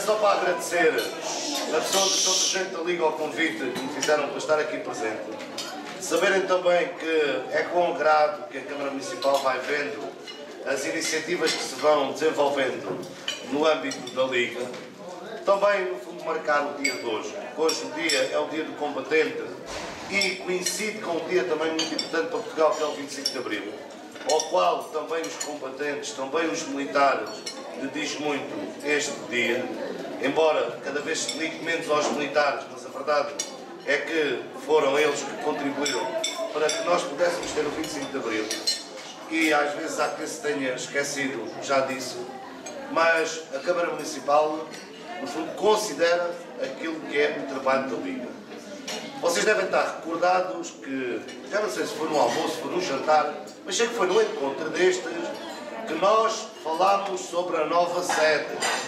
só para agradecer a pessoa do Sr. Presidente da Liga ao convite que me fizeram para estar aqui presente. Saberem também que é com agrado que a Câmara Municipal vai vendo as iniciativas que se vão desenvolvendo no âmbito da Liga. Também, no fundo, marcar o dia de hoje. Hoje o dia é o dia do combatente e coincide com um dia também muito importante para Portugal, que é o 25 de Abril, ao qual também os combatentes, também os militares, lhe diz muito este dia, embora cada vez se ligue menos aos militares, mas a verdade é que foram eles que contribuíram para que nós pudéssemos ter o 25 de Abril. E às vezes há quem se tenha esquecido já disso, mas a Câmara Municipal, no fundo, considera aquilo que é o trabalho da Liga. Vocês devem estar recordados que, já não sei se foi no almoço, foi no jantar, mas sei que foi no encontro destes que nós falámos sobre a nova sede.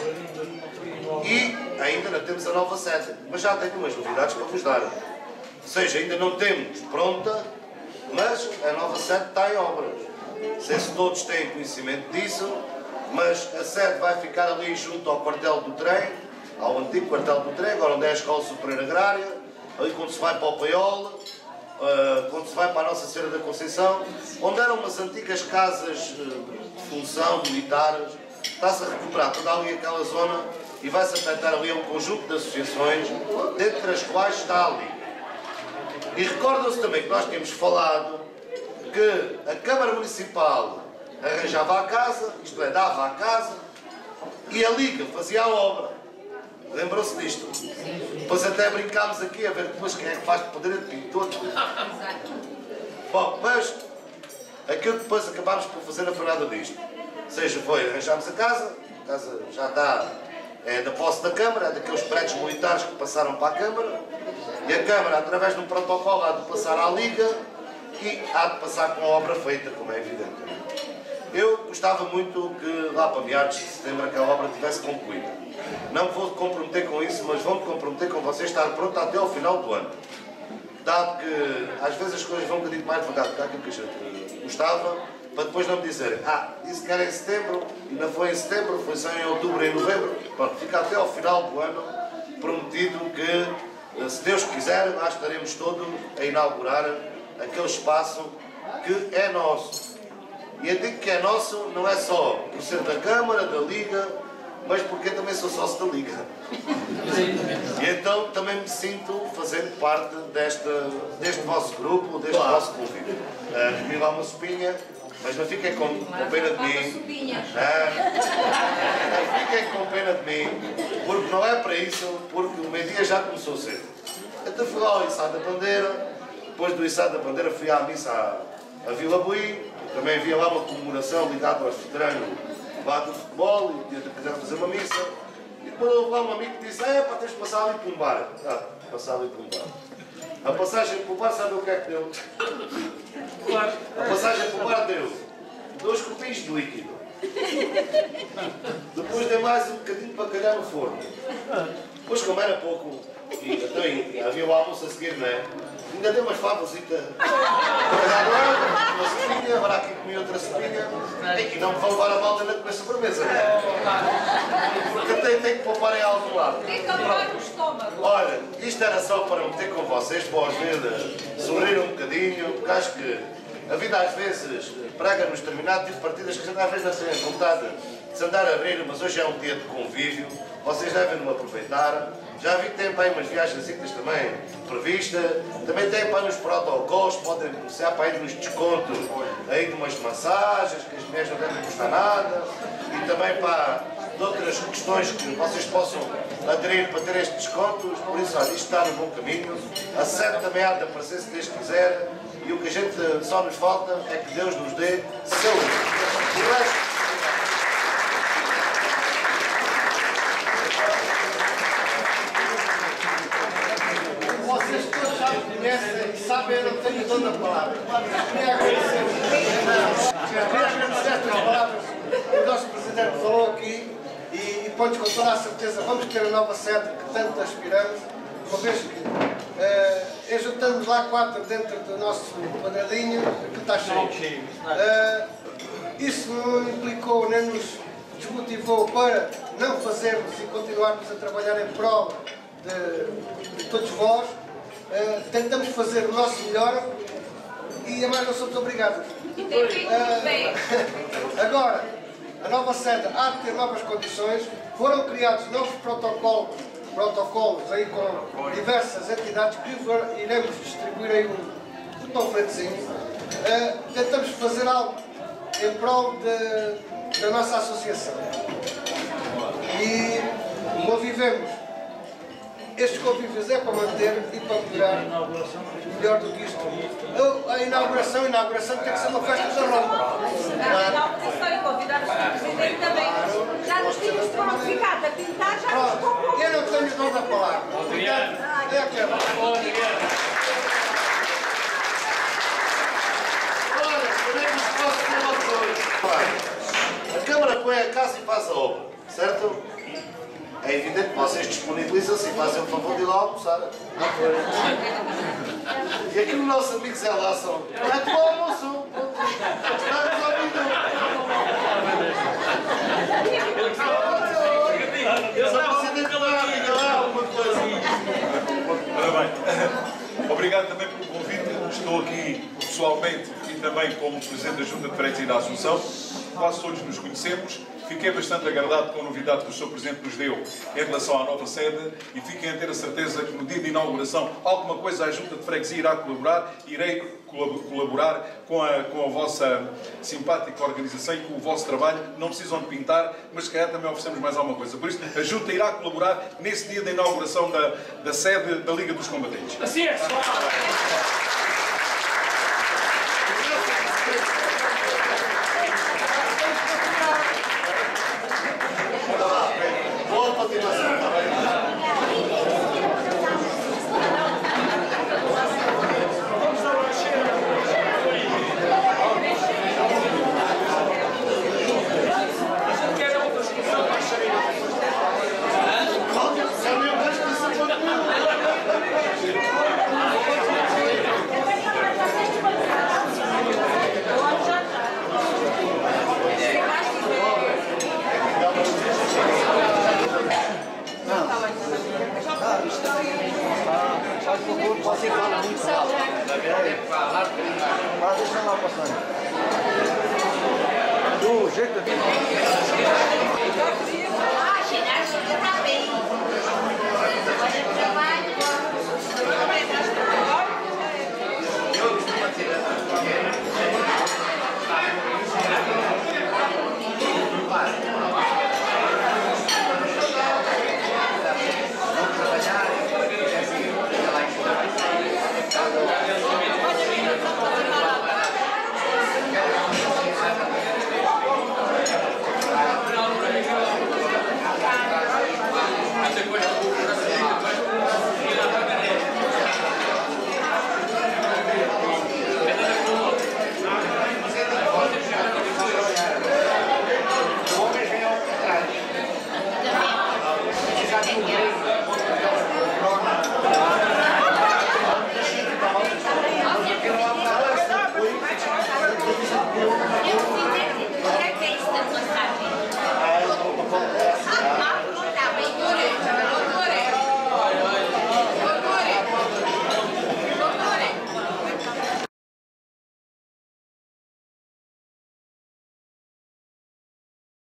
E ainda não temos a nova sede, mas já tenho umas novidades para vos dar. Ou seja, ainda não temos pronta, mas a nova sede está em obras. Não sei se todos têm conhecimento disso, mas a sede vai ficar ali junto ao quartel do trem, ao antigo quartel do trem, agora onde é a Escola Superior Agrária, ali quando se vai para o Paiol, quando se vai para a Nossa Senhora da Conceição, onde eram umas antigas casas de função militares, está-se a recuperar toda ali aquela zona e vai-se afetar ali um conjunto de associações, dentre as quais está ali. E recordam-se também que nós tínhamos falado que a Câmara Municipal arranjava a casa, isto é, dava a casa, e a Liga fazia a obra. Lembram-se disto? Depois até brincámos aqui a ver depois quem é que faz de poder de pintor. Bom, mas aquilo que depois acabámos por fazer não foi nada disto. Ou seja, foi arranjámos a casa já está, é da posse da Câmara, é daqueles prédios militares que passaram para a Câmara, e a Câmara, através de um protocolo, há de passar à Liga e há de passar com a obra feita, como é evidente. Eu gostava muito que lá para meados de setembro aquela obra tivesse concluída. Não me vou comprometer com isso, mas vou-me comprometer com vocês estar pronto até ao final do ano. Dado que às vezes as coisas vão um bocadinho mais devagar do que aquilo que a gente gostava, para depois não me dizerem, disse que era em setembro e não foi em setembro, foi só em outubro e em novembro. Pronto, fica até ao final do ano prometido que, se Deus quiser, lá estaremos todos a inaugurar aquele espaço que é nosso. E eu digo que é nosso não é só por ser da Câmara, da Liga, mas porque eu também sou sócio da Liga. E então também me sinto fazendo parte deste vosso grupo, deste vosso convite. Comi lá uma sopinha, mas não fiquem com pena de mim. Não fiquem com pena de mim, porque não é para isso, porque o meio-dia já começou cedo. Então fui lá ao Içado da Bandeira, depois do Içado da Bandeira fui à missa à Vila Buí, também havia lá uma comemoração ligada aos veteranos lá do futebol e quiseram fazer uma missa. E depois houve lá um amigo que disse, tens de passar ali para um bar. Passar ali para um bar. A passagem para o bar, sabe o que é que deu? Claro. A passagem para o bar deu 2 copinhos de líquido. Depois deu mais um bocadinho para calhar no forno. Depois, como era pouco, e havia o almoço a seguir, não é? Ainda deu umas favositas. Uma sopinha, agora aqui comi outra sopinha. E não me vão levar a malta na comer sobremesa, não é? Porque tem que poupar em algum lado. Tem que acabar no estômago. Olha, isto era só para meter com vocês, para os ver sorrir um bocadinho, porque acho que a vida às vezes prega-nos determinado tipo de partidas que a gente às vezes não tem vontade de se andar a abrir, mas hoje é um dia de convívio, vocês devem-no aproveitar. Já vi que têm para aí umas viagens também previstas, também têm para aí nos protocolos, podem começar para aí nos descontos aí de umas massagens, que as mulheres não devem custar nada, e também para de outras questões que vocês possam aderir para ter estes descontos. Por isso, olha, isto está no bom caminho, a sede também há de aparecer se Deus quiser, e o que a gente só nos falta é que Deus nos dê saúde. O resto, vocês todos já me conhecem e sabem, eu não tenho toda a palavra. Queria agradecer estas palavras que o nosso Presidente falou aqui e podes com toda a certeza vamos ter a nova sede que tanto aspiramos, uma vez que juntamos lá 4 dentro do nosso quadradinho que está cheio. Isso não implicou nem nos desmotivou para não fazermos e continuarmos a trabalhar em prol de todos vós. Tentamos fazer o nosso melhor e a mais não somos obrigados. Agora, a nova sede há de ter novas condições, foram criados novos protocolos aí com diversas entidades que iremos distribuir aí um panfletozinho. Tentamos fazer algo em prol da nossa associação. E convivemos. Estes convívios é para manter e para melhorar melhor do que isto. A inauguração tem que ser uma festa da Roma. A inauguração e convidar o Sr. Presidente também. Já nos tínhamos prontificado a pintar, já nos comprou. Eu não tenho dor da palavra. É aquela. A Câmara põe a casa e faz a obra, certo? É evidente que vocês disponibilizam-se e fazem o favor de ir lá almoçar. E aqui o nosso amigo Zé Laçam, é do almoço. Está resolvido. Ora bem, obrigado também pelo convite. Estou aqui pessoalmente e também como Presidente da Junta de Freguesia da Assunção. Quase todos nos conhecemos. Fiquei bastante agradado com a novidade que o Sr. Presidente nos deu em relação à nova sede e fiquem a ter a certeza que no dia de inauguração alguma coisa a Junta de Freguesia irá colaborar, irei colaborar com a vossa simpática organização e com o vosso trabalho. Não precisam de pintar, mas se calhar também oferecemos mais alguma coisa. Por isso, a Junta irá colaborar nesse dia da inauguração da sede da Liga dos Combatentes. Assim é, Boa continuação, está bem? Você fala muito rápido. Mas deixa lá passando. Do jeito da vida. Ah, ginástica está bem. Olha o trabalho. Também.